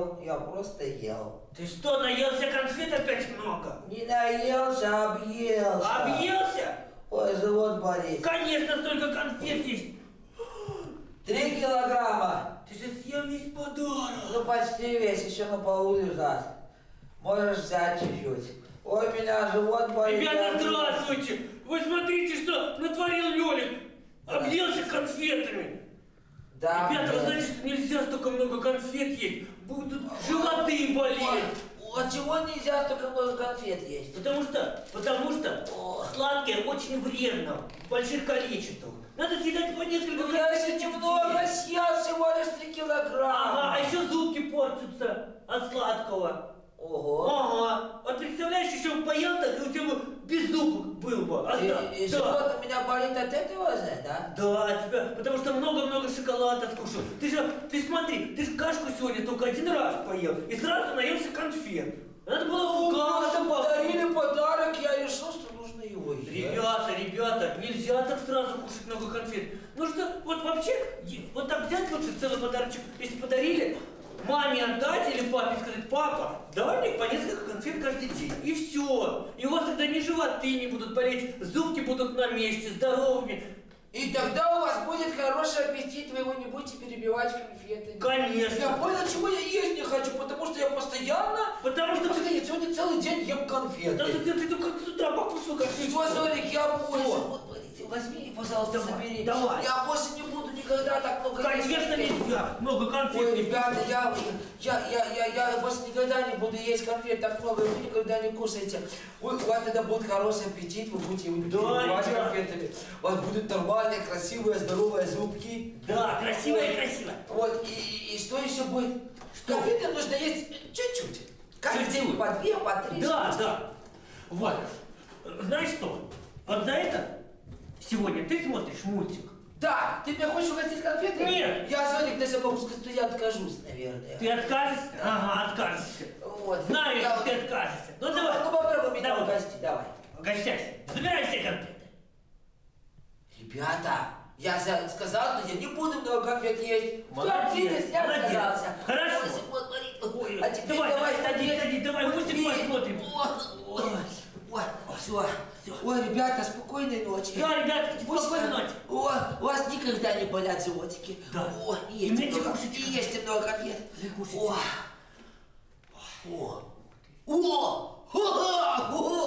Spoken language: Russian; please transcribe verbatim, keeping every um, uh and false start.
ел, я просто ел. Ты что, наелся конфет опять много? Не наелся, объелся. Объелся? Ой, живот болит. Конечно, столько конфет есть. Три килограмма. Ты же съел весь подарок. Ну почти весь, еще на полу лежат. Можешь взять чуть-чуть. Ой, у меня живот болит. Ребята, здравствуйте! Вы смотрите, что натворил Лёлик. Объелся конфетами. Да. Ребята, вы знаете, что нельзя столько много конфет есть. Будут животы болеть. А чего нельзя столько много конфет есть? Потому что, потому что о, сладкое очень вредно в больших количествах. Надо съедать по несколько Ну я же немного съел, всего лишь три килограмма. Ага, а еще зубки портятся от сладкого. Ого. Ага. А представляешь, еще бы поел так, и у тебя бы без зубок был бы. А И, да, и да. живот у меня болит от этого же, да? Да, тебя, потому что много-много шоколада скушал. Ты же, ты смотри, ты же кашку сегодня только один раз поел и сразу наелся конфет. Надо было Ну, в просто кашу подарили подарок, я решил, что нужно его есть. Ребята, ребята, нельзя так сразу кушать много конфет. Нужно вот вообще, вот так взять лучше целый подарочек, если подарили, маме отдать или папе сказать: папа, давай мне по несколько конфет каждый день. И все. И у вас тогда ни животы не будут болеть, зубки будут на месте, здоровыми. И тогда у вас будет хороший аппетит, вы его не будете перебивать конфетами. Конечно. Я понял, чего я есть не хочу, потому что я постоянно... Потому что Потому ты... я сегодня целый день ем конфеты. Да, ты, ты, ты только с утра покушал конфеты. Все, Зорик, я больше. Всё. Вот, смотрите, возьми, пожалуйста, Давай, забери. давай. Я больше не буду никогда так много есть. Конечно нельзя. Много конфет. Ой, ребята, я, я, я, я, я больше никогда не буду есть конфет так много, вы никогда не кушаете. Вы, у вас тогда будет хороший аппетит, вы будете его не перебивать да. конфетами. У вас будут нормальные, красивые, здоровые зубки. Да, красивая, красивая. Вот, и, и, и что еще будет? Что? Конфеты нужно есть чуть-чуть. Каждый Чуть-чуть. день по две, по три. Да, штучки. да. Вот. Знаешь что? Вот за это сегодня ты смотришь мультик. Да, ты меня хочешь угостить конфеты? Нет. Я, Зорик, даже могу сказать, что я откажусь, наверное. Ты откажешься? Ага, откажешься. Вот. Знаю, я... что ты откажешься. Ну, Ну, давай. ну попробуй меня Давай. угостить, давай. Угощайся. Забирай все конфеты. Ребята, я за- сказал, что я не буду много конфет есть. Молодец, Все, я молодец. отказался. Хорошо. Ой, вот, смотри, вот. Ой, А теперь давай, давай, давай, садись, садись, давай, вот, мультик пей. посмотрим. Вот, вот, вот, все. Всё. Ой, ребята, спокойной ночи. Да, ребята, Пусть спокойной у- ночи. У, у вас никогда не болят животики. Да. О, и И ешьте меньше много, кушайте и ешьте много конфет. Не кушайте. О, о, о, Ха-ха! О!